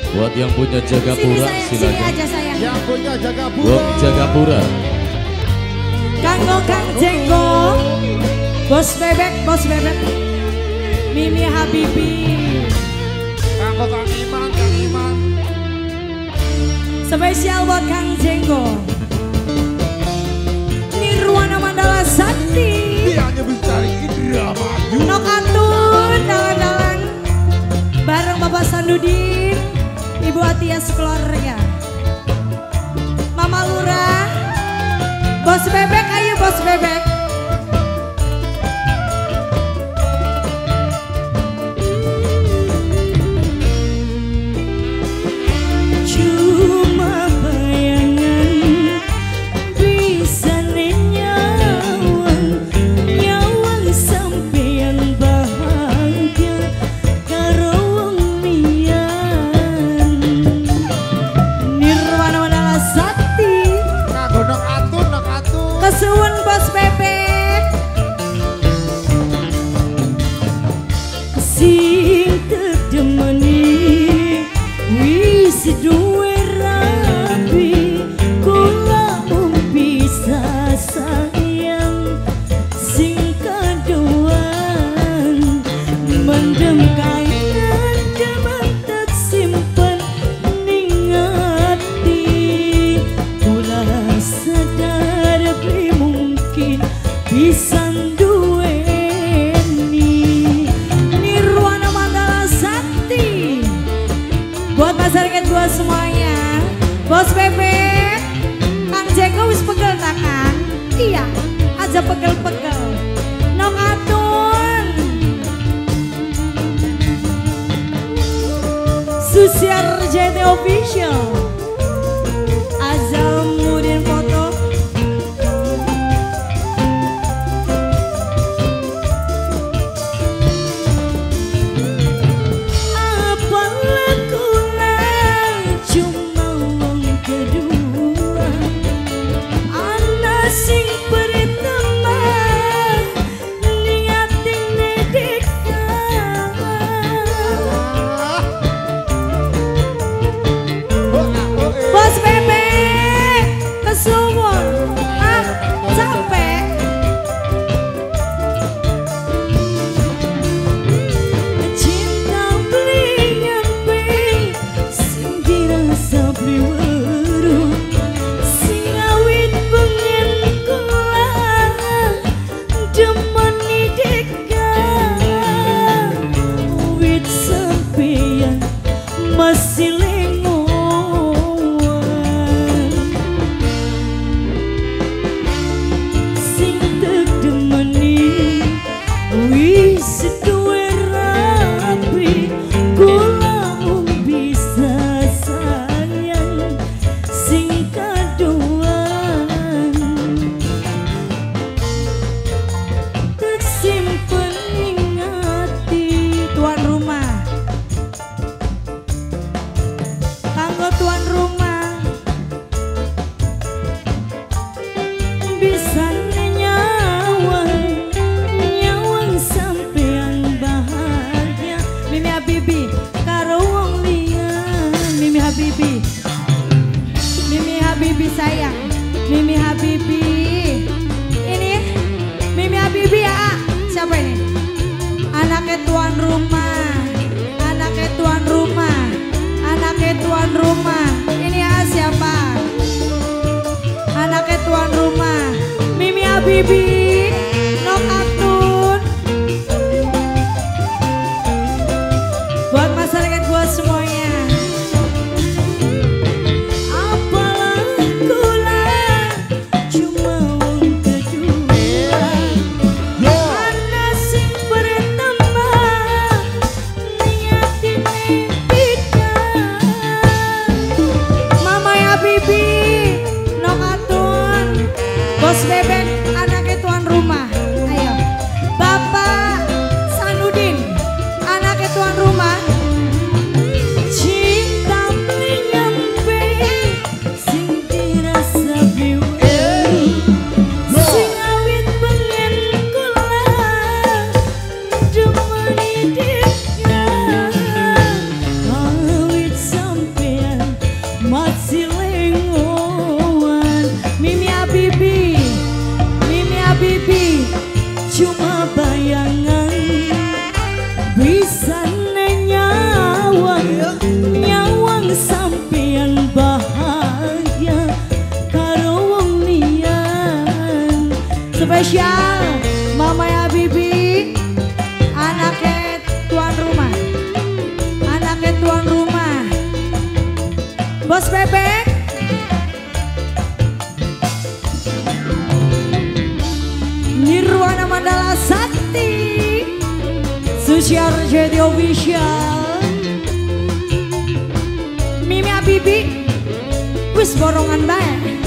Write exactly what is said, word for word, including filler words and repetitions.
Buat yang punya Jagapura silakan. Yang punya Jagapura. Buat Jagapura. Kanggo Kang Jenggo, Bos Bebek, Bos Bebek, Mimi Habibi. Kanggo Kang Iman, Kang Iman. Spesial buat Kang Jenggo. Nirwana Mandala Sakti. Dia hanya mencari Indra Mayu. Nokatun dalan-dalan bareng Bapak Sandudin, Ibu Atia sekeluarga. Mama Lurah, Bos Bebek, ayo Bos Bebek. Cuma bayangan bisa nenyawang, nyawang sampeyan bahagia karo wong liyan. Nirwana Mandala Sakti. Kanggo nok atun, nok atun. Kesuwun Bos Bebek. Sing tedemeni wis duwe rapi, kula mung bisa sayang sing kadoan. Mendem kangen demen tak simpen ning ati, kula sadar bi mungkin bisa duweni. Nirwana Mandala Sakti. Buat masyarakat gua semuanya, Bos Bebek, Kang Jenggo wis pegel tangan. Iya, aja pegel-pegel. Nok atun. Susiar J T Official. Azamudin foto. Apalah kurang cuma wong kedua, ana sing pertama ning atine dekat. Bos Bebek, kesuwun. Ah, capek. Cinta bling-bling sing dirasa priweru, sing awit pengen kula demeni dekat. Wit sampeyan masih lengoan, sing tedemeni wis duwe rapi, kula mung bisa sayang sing kadoan. Tak simpen ning ati. Tuan rumah. Kanggo tuan rumah. Bisa nyawang, nyawang sampeyan bahagia. Mimi Habibi, karo wong liyan. Mimi Habibi. Mimi Habibi sayang. Mimi Habibi. Ini Mimi Habibi ya. A. Siapa ini? Anaknya tuan rumah. Anaknya tuan rumah. Anaknya tuan rumah. Ini A siapa? Anaknya tuan rumah. Mimi Habibi. Nok atun. Buat masyarakat gua semuanya. Apalah kula cuma wong kedua, ana sing pertama ning atine dekat. Mama Habibi, Nok atun. Bos Bebek, anaknya tuan Bos Bebek. Nirwana Mandala Sakti, Susiar Jadi Official, Mimi Habibi, wis borongan bae.